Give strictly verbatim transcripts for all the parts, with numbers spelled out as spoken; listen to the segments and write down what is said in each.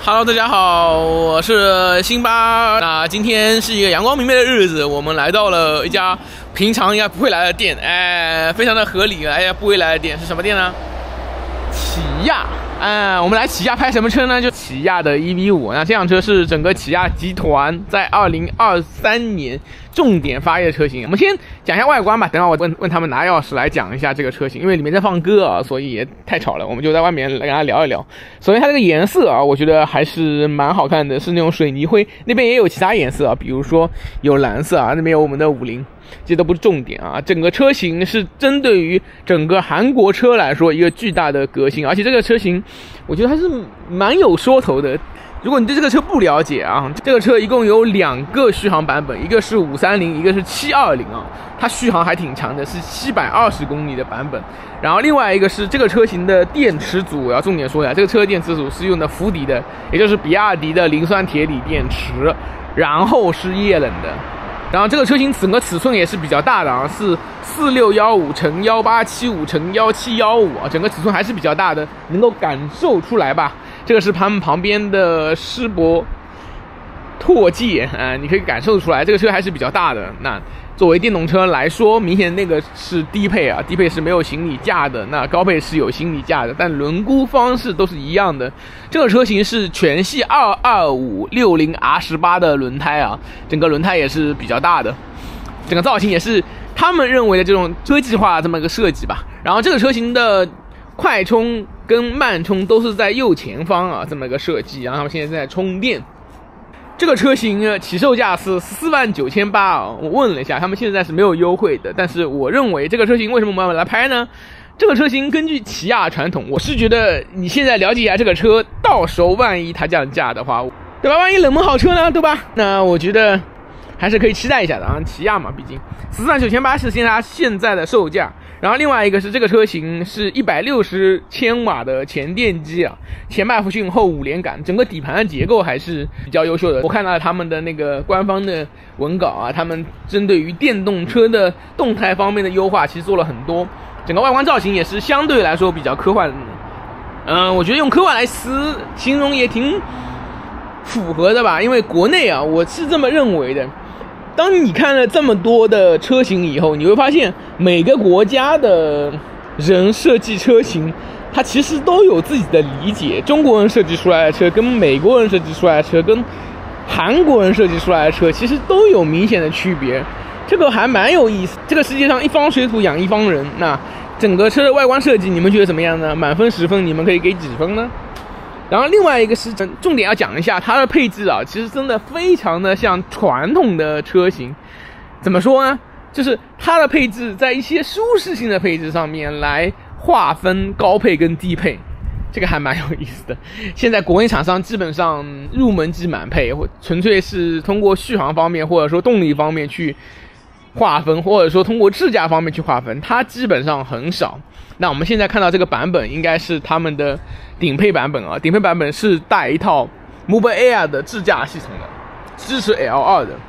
Hello， 大家好，我是辛巴。那今天是一个阳光明媚的日子，我们来到了一家平常应该不会来的店，哎，非常的合理。哎呀，不会来的店是什么店呢？起亚。哎，我们来起亚拍什么车呢？就起亚的 E V 五。那这辆车是整个起亚集团在二零二三年重点发力的车型。我们先讲一下外观吧，等会我问问他们拿钥匙来讲一下这个车型，因为里面在放歌啊，所以也太吵了，我们就在外面来跟大家聊一聊。首先它这个颜色啊，我觉得还是蛮好看的，是那种水泥灰，那边也有其他颜色啊，比如说有蓝色啊，那边有我们的五菱。这都不是重点啊，整个车型是针对于整个韩国车来说一个巨大的革新，而且这个车型我觉得还是蛮有说头的。如果你对这个车不了解啊，这个车一共有两个续航版本，一个是五三零，一个是七二零啊，它续航还挺长的，是七百二十公里的版本。然后另外一个是这个车型的电池组，我要重点说一下，这个车的电池组是用的福迪的，也就是比亚迪的磷酸铁锂电池，然后是液冷的。然后这个车型整个尺寸也是比较大的啊，是四六一五乘一八七五乘一七一五啊，整个尺寸还是比较大的，能够感受出来吧？这个是他们旁边的施博拓界啊、呃，你可以感受出来，这个车还是比较大的。那作为电动车来说，明显那个是低配啊，低配是没有行李架的，那高配是有行李架的，但轮毂方式都是一样的。这个车型是全系二二五六零 R 十八 的轮胎啊，整个轮胎也是比较大的，整个造型也是他们认为的这种科技化这么一个设计吧。然后这个车型的快充跟慢充都是在右前方啊，这么一个设计，然后他们现在在充电。这个车型起售价是四万九千八啊，我问了一下，他们现在是没有优惠的。但是我认为这个车型为什么我们来拍呢？这个车型根据起亚传统，我是觉得你现在了解一下这个车，到时候万一它降价的话，对吧？万一冷门好车呢，对吧？那我觉得还是可以期待一下的啊，起亚嘛，毕竟四万九千八是现在它现在的售价。然后另外一个是这个车型是一百六十千瓦的前电机啊，前麦弗逊后五连杆，整个底盘的结构还是比较优秀的。我看到了他们的那个官方的文稿啊，他们针对于电动车的动态方面的优化其实做了很多，整个外观造型也是相对来说比较科幻的。嗯，我觉得用科幻来词形容也挺符合的吧，因为国内啊，我是这么认为的。当你看了这么多的车型以后，你会发现每个国家的人设计车型，它其实都有自己的理解。中国人设计出来的车跟美国人设计出来的车跟韩国人设计出来的车其实都有明显的区别，这个还蛮有意思。这个世界上一方水土养一方人，那整个车的外观设计你们觉得怎么样呢？满分十分你们可以给几分呢？然后另外一个是重点要讲一下它的配置啊，其实真的非常的像传统的车型。怎么说呢？就是它的配置在一些舒适性的配置上面来划分高配跟低配，这个还蛮有意思的。现在国内厂商基本上入门级满配，或纯粹是通过续航方面或者说动力方面去划分，或者说通过智驾方面去划分，它基本上很少。那我们现在看到这个版本应该是他们的顶配版本啊，顶配版本是带一套 Move Air 的智驾系统的，支持 L 二 的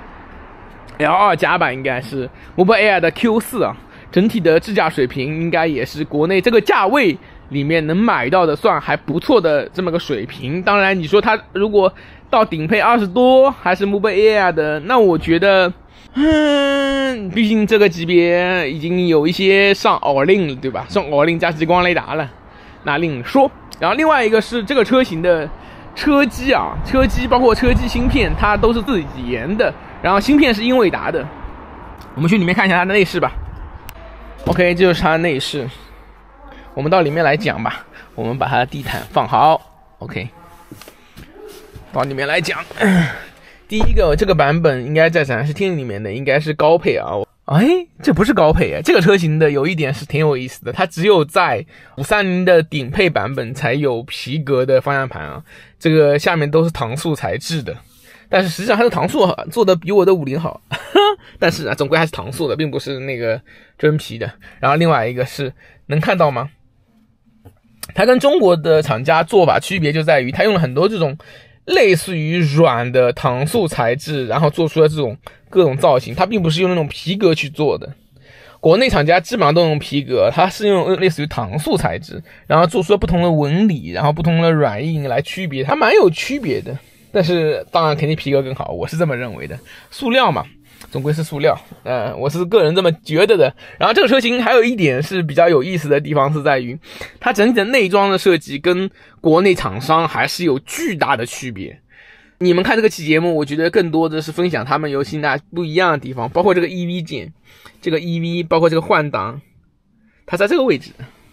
L 二 加版应该是 Move Air 的 Q 四 啊，整体的智驾水平应该也是国内这个价位里面能买到的算还不错的这么个水平。当然你说它如果到顶配二十多还是 Move Air 的，那我觉得嗯，毕竟这个级别已经有一些上 All-in 了，对吧？上 All-in 加激光雷达了，那另说。然后另外一个是这个车型的车机啊，车机包括车机芯片，它都是自己研的，然后芯片是英伟达的。我们去里面看一下它的内饰吧。OK， 这就是它的内饰。我们到里面来讲吧。我们把它的地毯放好。OK， 到里面来讲。第一个，这个版本应该在展示厅里面的应该是高配啊。哎，这不是高配啊！这个车型的有一点是挺有意思的，它只有在五三零的顶配版本才有皮革的方向盘啊，这个下面都是搪塑材质的。但是实际上它的搪塑做的比我的五菱好，但是啊，总归还是搪塑的，并不是那个真皮的。然后另外一个是能看到吗？它跟中国的厂家做法区别就在于，它用了很多这种类似于软的搪塑材质，然后做出了这种各种造型，它并不是用那种皮革去做的。 国内厂家基本上都用皮革，它是用类似于搪塑材质，然后做出了不同的纹理，然后不同的软硬来区别，它蛮有区别的。但是当然肯定皮革更好，我是这么认为的。塑料嘛，总归是塑料，呃，我是个人这么觉得的。然后这个车型还有一点是比较有意思的地方是在于，它整体的内装的设计跟国内厂商还是有巨大的区别。你们看这个期节目，我觉得更多的是分享他们有新大不一样的地方，包括这个 E V 键，这个 E V， 包括这个换挡，它在这个位置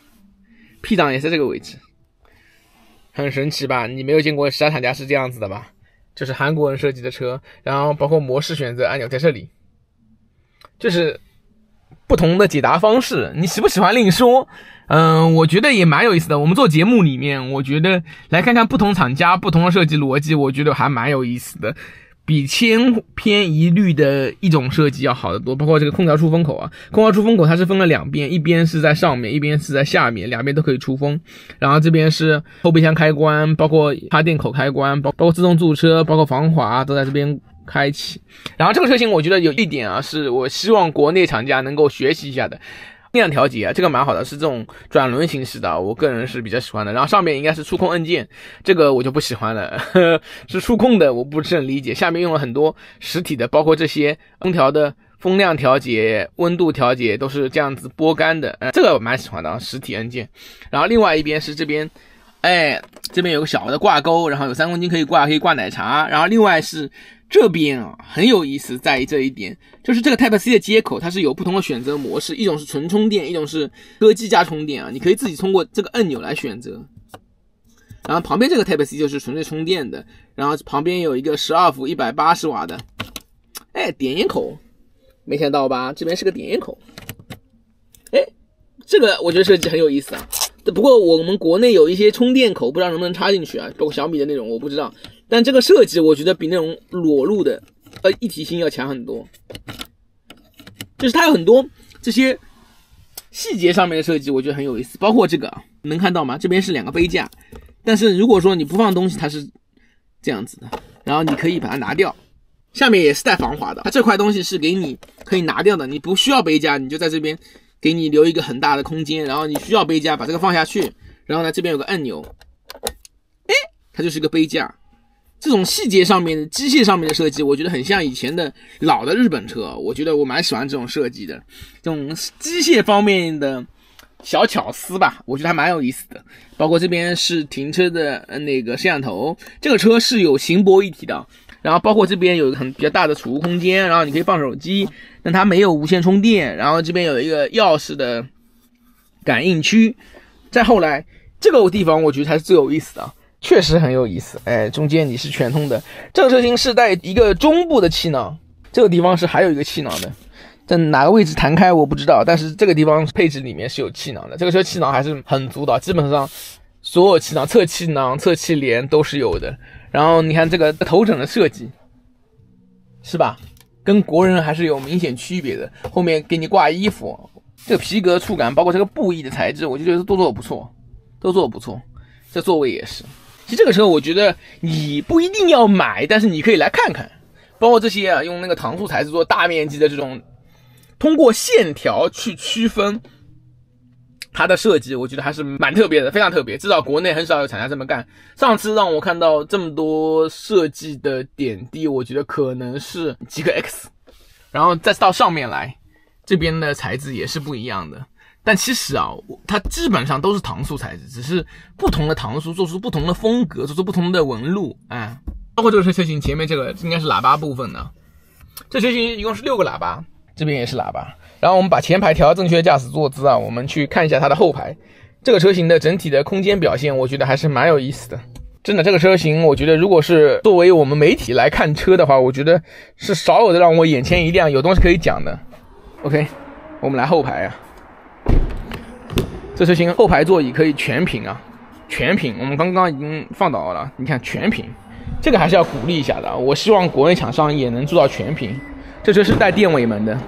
，P 档也是这个位置。很神奇吧？你没有见过其他厂家是这样子的吧？就是韩国人设计的车，然后包括模式选择按钮在这里，就是不同的解答方式，你喜不喜欢另说。嗯、呃，我觉得也蛮有意思的。我们做节目里面，我觉得来看看不同厂家不同的设计逻辑，我觉得还蛮有意思的。比千篇一律的一种设计要好得多，包括这个空调出风口啊，空调出风口它是分了两边，一边是在上面，一边是在下面，两边都可以出风。然后这边是后备箱开关，包括插电口开关，包包括自动驻车，包括防滑都在这边开启。然后这个车型我觉得有一点啊，是我希望国内厂家能够学习一下的。音量调节啊，这个蛮好的，是这种转轮形式的，我个人是比较喜欢的。然后上面应该是触控按键，这个我就不喜欢了，呵呵是触控的，我不是很理解。下面用了很多实体的，包括这些空调的风量调节、温度调节都是这样子拨杆的，呃，这个我蛮喜欢的，实体按键。然后另外一边是这边，哎，这边有个小的挂钩，然后有三公斤可以挂，可以挂奶茶。然后另外是这边啊，很有意思，在于这一点，就是这个 Type C 的接口，它是有不同的选择模式，一种是纯充电，一种是歌机加充电啊，你可以自己通过这个按钮来选择。然后旁边这个 Type C 就是纯粹充电的，然后旁边有一个十二伏一百八十瓦的，哎，点烟口，没看到吧？这边是个点烟口，哎，这个我觉得设计很有意思啊。不过我们国内有一些充电口，不知道能不能插进去啊，包括小米的那种，我不知道。但这个设计我觉得比那种裸露的呃一体性要强很多，就是它有很多这些细节上面的设计，我觉得很有意思。包括这个能看到吗？这边是两个杯架，但是如果说你不放东西，它是这样子的，然后你可以把它拿掉，下面也是带防滑的。它这块东西是给你可以拿掉的，你不需要杯架，你就在这边给你留一个很大的空间，然后你需要杯架把这个放下去，然后呢这边有个按钮，诶，它就是一个杯架。这种细节上面的机械上面的设计，我觉得很像以前的老的日本车，我觉得我蛮喜欢这种设计的，这种机械方面的小巧思吧，我觉得还蛮有意思的。包括这边是停车的那个摄像头，这个车是有行泊一体的，然后包括这边有一个很比较大的储物空间，然后你可以放手机，但它没有无线充电，然后这边有一个钥匙的感应区。再后来这个地方我觉得才是最有意思的，确实很有意思，哎，中间你是全通的。这个车型是带一个中部的气囊，这个地方是还有一个气囊的，在哪个位置弹开我不知道，但是这个地方配置里面是有气囊的。这个车气囊还是很足的，基本上所有气囊、侧气囊、侧气帘都是有的。然后你看这个头枕的设计，是吧？跟国人还是有明显区别的。后面给你挂衣服，这个皮革触感，包括这个布艺的材质，我就觉得都做得不错，都做得不错。这座位也是。其实这个车我觉得你不一定要买，但是你可以来看看，包括这些啊，用那个搪塑材质做大面积的这种，通过线条去区分它的设计，我觉得还是蛮特别的，非常特别，至少国内很少有厂家这么干。上次让我看到这么多设计的点滴，我觉得可能是极氪 X， 然后再到上面来，这边的材质也是不一样的。但其实啊，它基本上都是搪塑材质，只是不同的搪塑做出不同的风格，做出不同的纹路，哎，包括这个车型前面这个应该是喇叭部分的，这车型一共是六个喇叭，这边也是喇叭。然后我们把前排调正确驾驶坐姿啊，我们去看一下它的后排。这个车型的整体的空间表现，我觉得还是蛮有意思的。真的，这个车型我觉得如果是作为我们媒体来看车的话，我觉得是少有的让我眼前一亮，有东西可以讲的。OK， 我们来后排啊。这车型后排座椅可以全屏啊，全屏，我们刚刚已经放倒了，你看全屏，这个还是要鼓励一下的。我希望国内厂商也能做到全屏。这车是带电尾门的，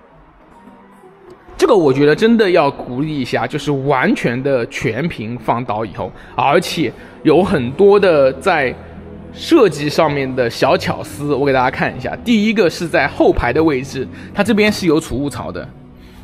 这个我觉得真的要鼓励一下，就是完全的全屏放倒以后，而且有很多的在设计上面的小巧思，我给大家看一下。第一个是在后排的位置，它这边是有储物槽的。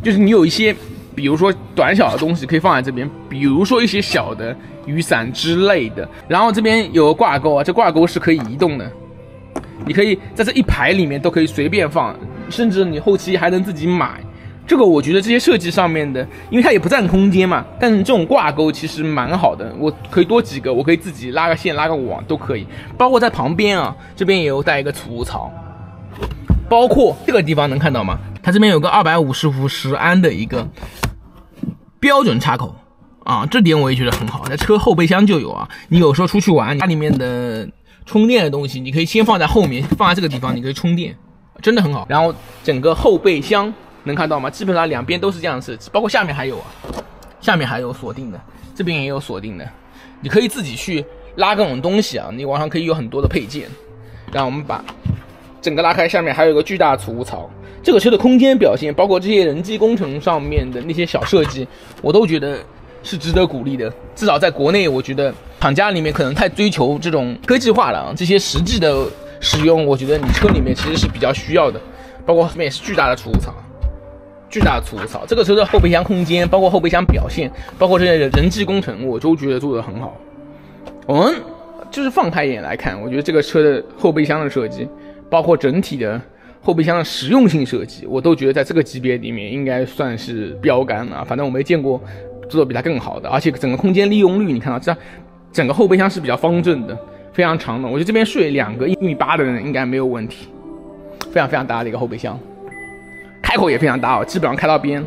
就是你有一些，比如说短小的东西可以放在这边，比如说一些小的雨伞之类的。然后这边有个挂钩啊，这挂钩是可以移动的，你可以在这一排里面都可以随便放，甚至你后期还能自己买。这个我觉得这些设计上面的，因为它也不占空间嘛，但是这种挂钩其实蛮好的，我可以多几个，我可以自己拉个线拉个网都可以。包括在旁边啊，这边也有带一个储物槽，包括这个地方能看到吗？它这边有个二百五十伏十安的一个标准插口啊，这点我也觉得很好，在车后备箱就有啊。你有时候出去玩，它里面的充电的东西，你可以先放在后面，放在这个地方，你可以充电，真的很好。然后整个后备箱能看到吗？基本上两边都是这样的设计，包括下面还有啊，下面还有锁定的，这边也有锁定的，你可以自己去拉各种东西啊，你网上可以有很多的配件。然后我们把整个拉开，下面还有一个巨大的储物槽。这个车的空间表现，包括这些人机工程上面的那些小设计，我都觉得是值得鼓励的。至少在国内，我觉得厂家里面可能太追求这种科技化了啊，这些实际的使用，我觉得你车里面其实是比较需要的。包括后面也是巨大的储物槽。巨大的储物槽，这个车的后备箱空间，包括后备箱表现，包括这些人机工程，我都觉得做得很好。我们就是放开眼来看，我觉得这个车的后备箱的设计，包括整体的后备箱的实用性设计，我都觉得在这个级别里面应该算是标杆啊。反正我没见过做得比它更好的，而且整个空间利用率，你看到这整个后备箱是比较方正的，非常长的。我觉得这边睡两个一米八的人应该没有问题，非常非常大的一个后备箱。开口也非常大哦，基本上开到边，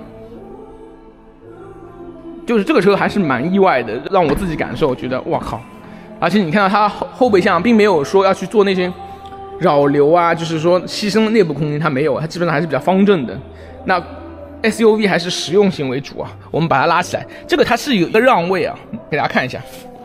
就是这个车还是蛮意外的，让我自己感受觉得哇靠！而且你看到它后备箱并没有说要去做那些扰流啊，就是说牺牲内部空间，它没有，它基本上还是比较方正的。那 S U V 还是实用性为主啊，我们把它拉起来，这个它是有一个让位啊，给大家看一下，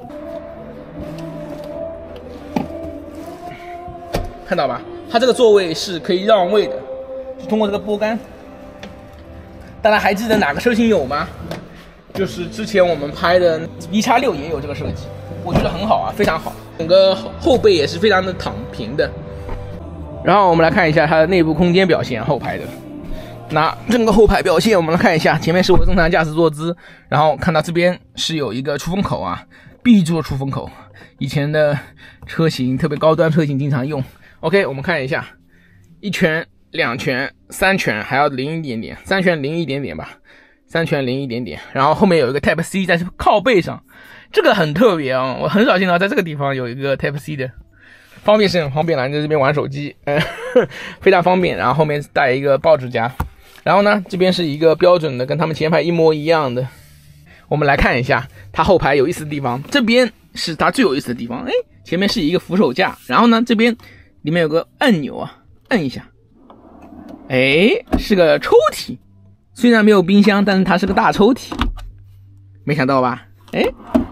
看到吧？它这个座位是可以让位的。通过这个拨杆，大家还记得哪个车型有吗？就是之前我们拍的 V X 六 也有这个设计，我觉得很好啊，非常好。整个后背也是非常的躺平的。然后我们来看一下它的内部空间表现，后排的。那整个后排表现，我们来看一下，前面是我的正常驾驶坐姿，然后看到这边是有一个出风口啊， B 柱的出风口，以前的车型特别高端车型经常用。OK， 我们看一下，一拳。两拳、三拳还要零一点点，三拳零一点点吧，三拳零一点点。然后后面有一个 Type C 在靠背上，这个很特别啊，我很少见到在这个地方有一个 Type C 的，方便是很方便了，你在这边玩手机，呃，非常方便。然后后面带一个报纸夹，然后呢，这边是一个标准的，跟他们前排一模一样的。我们来看一下它后排有意思的地方，这边是它最有意思的地方，哎，前面是一个扶手架，然后呢，这边里面有个按钮啊，按一下。哎，是个抽屉，虽然没有冰箱，但是它是个大抽屉，没想到吧？哎，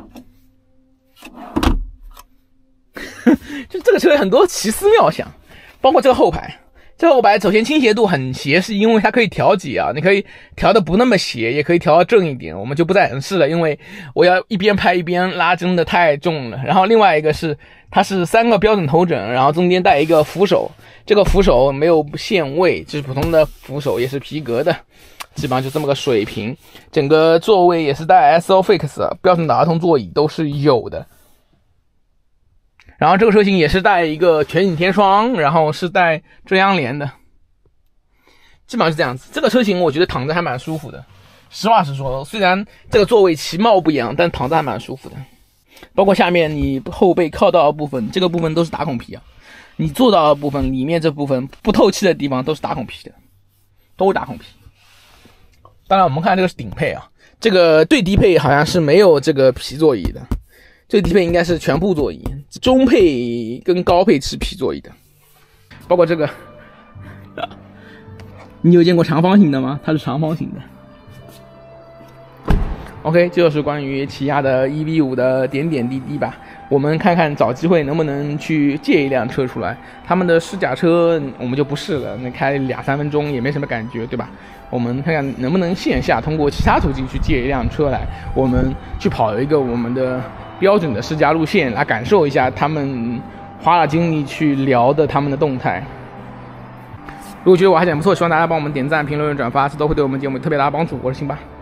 就这个车有很多奇思妙想，包括这个后排，这个后排首先倾斜度很斜，是因为它可以调节啊，你可以调的不那么斜，也可以调的正一点，我们就不再演示了，因为我要一边拍一边拉，真的太重了。然后另外一个是，它是三个标准头枕，然后中间带一个扶手。这个扶手没有限位，就是普通的扶手，也是皮革的，基本上就这么个水平。整个座位也是带 Isofix 标准的儿童座椅都是有的。然后这个车型也是带一个全景天窗，然后是带遮阳帘的，基本上是这样子。这个车型我觉得躺着还蛮舒服的，实话实说，虽然这个座位其貌不扬，但躺着还蛮舒服的。包括下面你后背靠到的部分，这个部分都是打孔皮啊。你坐到的部分，里面这部分不透气的地方都是打孔皮的，都是打孔皮。当然，我们看这个是顶配啊，这个最低配好像是没有这个皮座椅的，最低配应该是全部座椅，中配跟高配是皮座椅的。包括这个，你有见过长方形的吗？它是长方形的。OK， 这就是关于起亚的 E V 五 的点点滴滴吧。我们看看找机会能不能去借一辆车出来，他们的试驾车我们就不试了，那开两三分钟也没什么感觉，对吧？我们看看能不能线下通过其他途径去借一辆车来，我们去跑一个我们的标准的试驾路线，来感受一下他们花了精力去聊的他们的动态。 如果觉得我还讲不错，希望大家帮我们点赞、评论、转发，这都会对我们节目有特别大的帮助。我是辛巴。